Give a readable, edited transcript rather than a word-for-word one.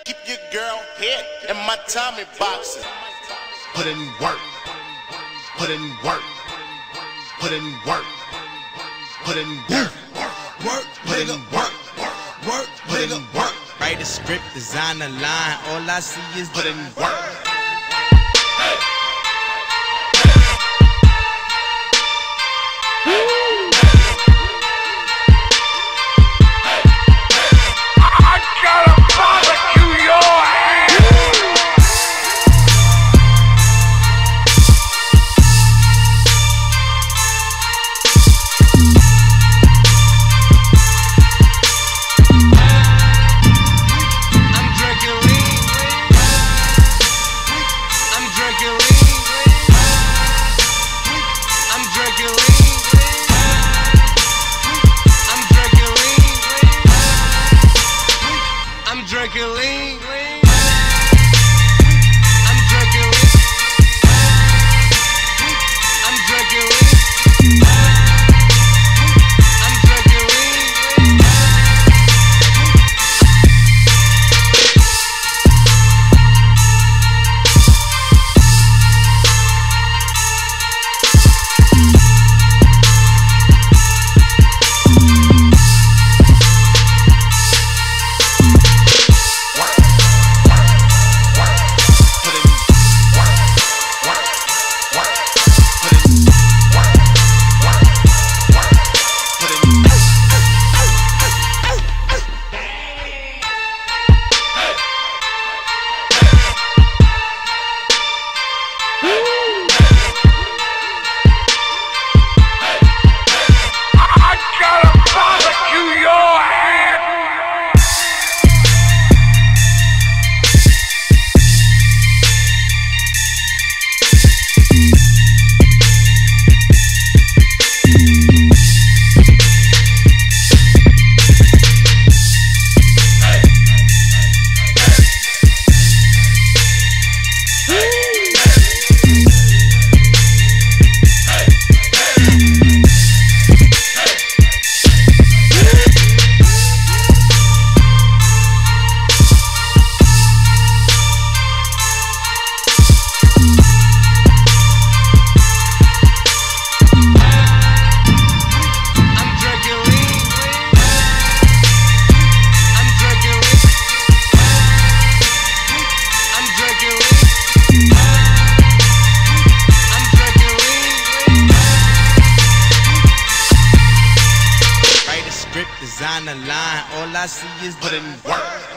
Keep your girl head in my Tommy boxing. Put in work, put in work, put in work, put in work, put in work, put in work. Write a script, design a line, all I see is put in work. design a line, all I see is put in work.